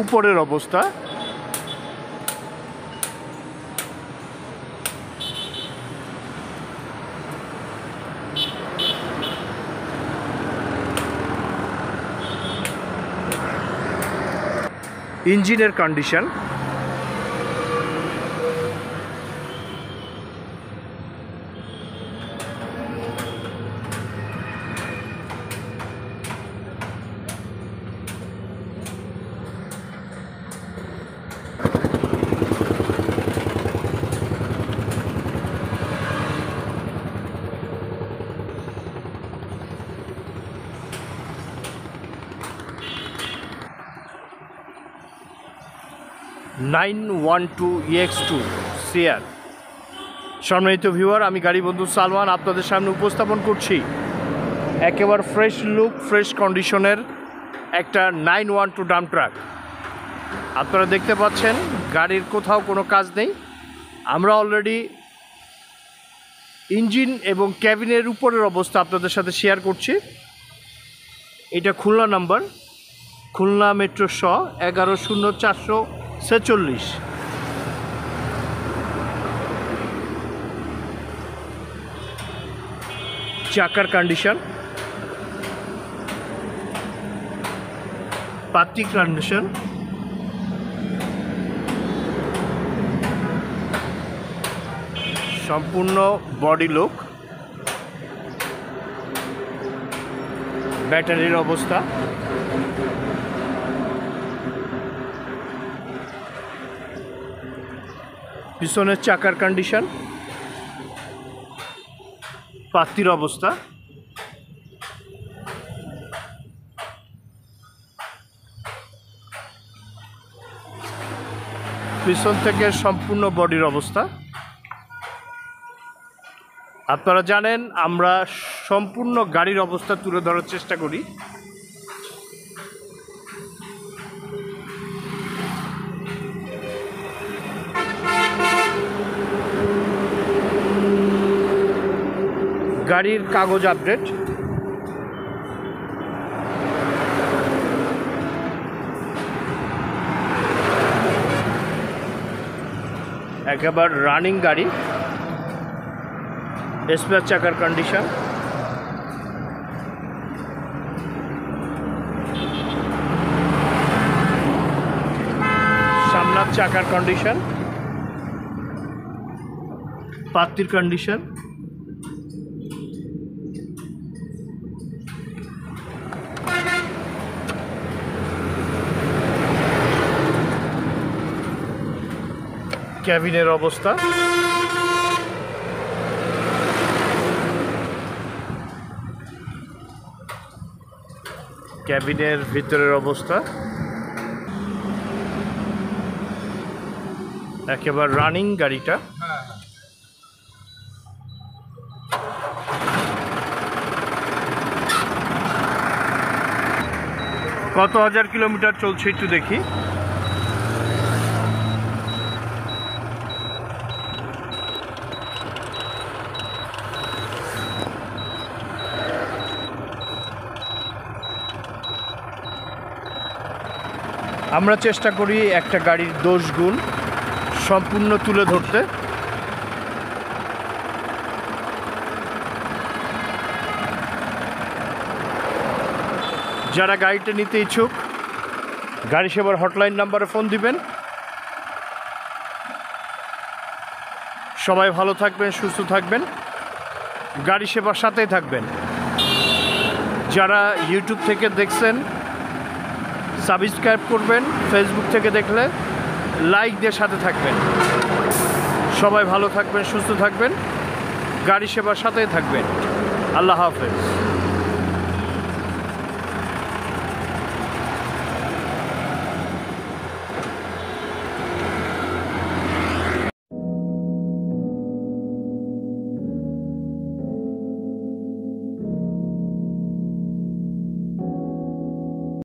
উপরের অবস্থা। ইঞ্জিনের কন্ডিশন, EX2 সিআর। সম্মানিত ভিউয়ার, আমি গাড়ি বন্ধু সালমান আপনাদের সামনে উপস্থাপন করছি একেবারে ফ্রেশ লুক, ফ্রেশ কন্ডিশনের একটা 912 ডাম্প ট্রাক। আপনারা দেখতে পাচ্ছেন গাড়ির কোথাও কোনো কাজ নেই। আমরা অলরেডি ইঞ্জিন এবং ক্যাবিনের উপরের অবস্থা আপনাদের সাথে শেয়ার করছি। এটা খুলনা নাম্বার, খুলনা মেট্রো শ 110446। চাকার কন্ডিশন, পাত্তি কন্ডিশন, সম্পূর্ণ বডি লুক, ব্যাটারির অবস্থা, পিছনের চাকার কন্ডিশন, পাত্তির অবস্থা, পিছন থেকে সম্পূর্ণ বডির অবস্থা। আপনারা জানেন আমরা সম্পূর্ণ গাড়ির অবস্থা তুলে ধরার চেষ্টা করি। গাড়ির কাগজ আপডেট, একেবারে রানিং গাড়ি। স্পেয়ার চাকার কন্ডিশন, সামনের চাকার কন্ডিশন, পাত্তির কন্ডিশন, ক্যাবিনের অবস্থা, ক্যাবিনের ভিতরের অবস্থা, একেবারে রানিং গাড়িটা। কত হাজার কিলোমিটার চলছে একটু দেখি। আমরা চেষ্টা করি একটা গাড়ির দোষ গুণ সম্পূর্ণ তুলে ধরতে। যারা গাড়িটা নিতে ইচ্ছুক গাড়ি সেবার হটলাইন নাম্বারে ফোন দিবেন। সবাই ভালো থাকবেন, সুস্থ থাকবেন, গাড়ি সেবার সাথেই থাকবেন। যারা ইউটিউব থেকে দেখছেন সাবস্ক্রাইব করবেন, ফেসবুক থেকে দেখলে লাইক দিয়ে সাথে থাকবেন। সবাই ভালো থাকবেন, সুস্থ থাকবেন, গাড়ি সেবার সাথেই থাকবেন। আল্লাহ হাফেজ।